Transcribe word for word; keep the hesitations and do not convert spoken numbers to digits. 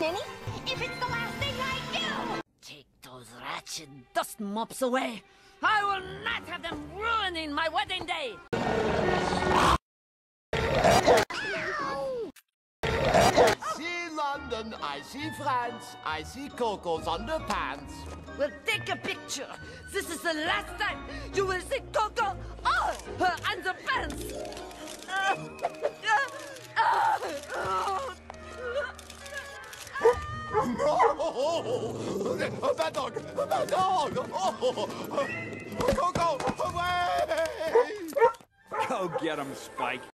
Nanny? If it's the last thing I do! Take those wretched dust mops away. I will not have them ruining my wedding day. I see London, I see France, I see Coco's underpants. We'll take a picture. This is the last time you will see Coco or her underpants. Uh, uh, uh, No! A bad dog! A bad dog! Oh. Coco, away! Go get him, Spike.